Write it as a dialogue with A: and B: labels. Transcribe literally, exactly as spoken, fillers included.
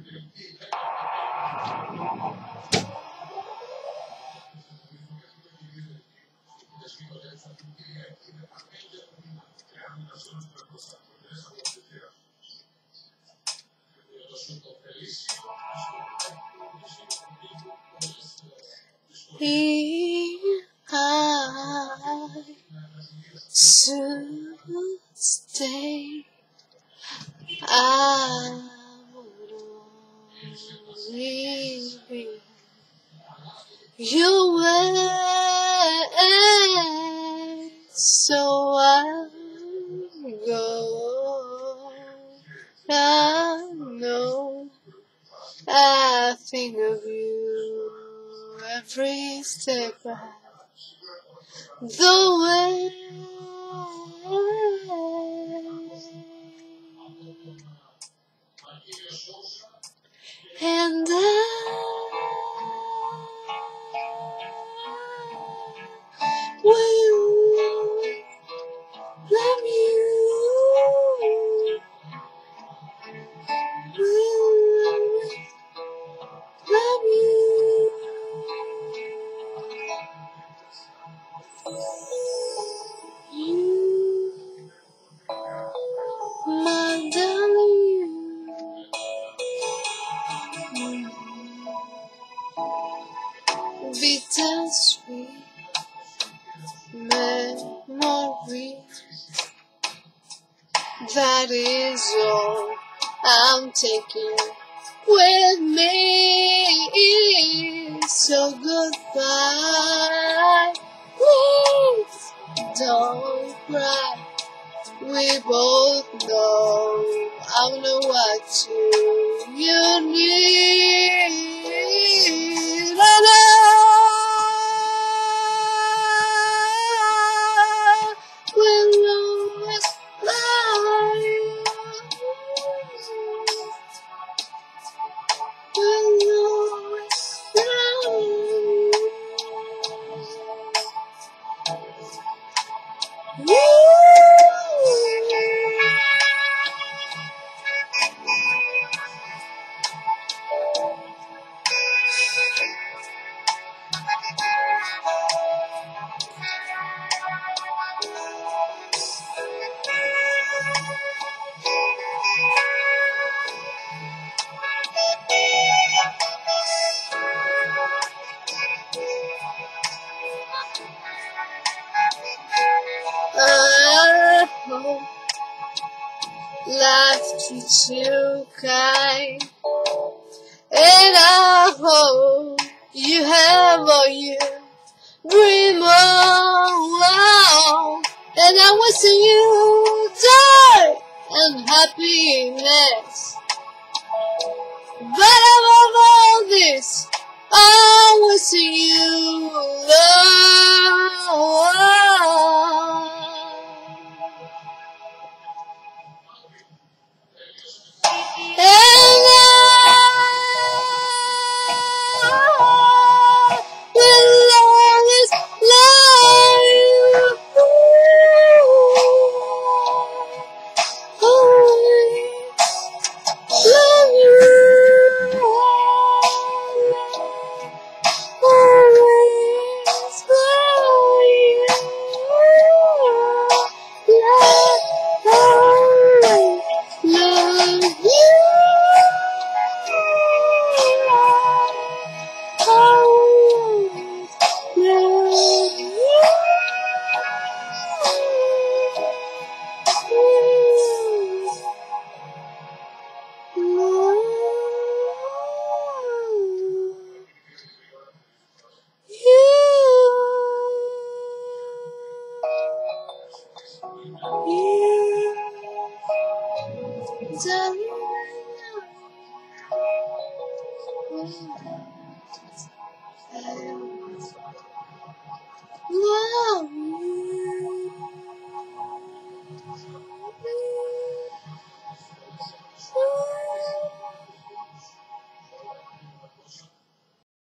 A: Here I should stay. I would always be your way, so I'll go. I know I think of you every step I the way. And I will love you, will love you. You, my darling, bittersweet memory. That is all I'm taking with me. So goodbye, please don't cry. We both know I'm not what you need. And I will always love you. Will always love you. You. I hope life treats you kind, and I hope you have all you dream of, and I wish you joy and happiness. But above all this, I wish you love. And I will always love you. Always love you. Always love you. Love, always love you. Love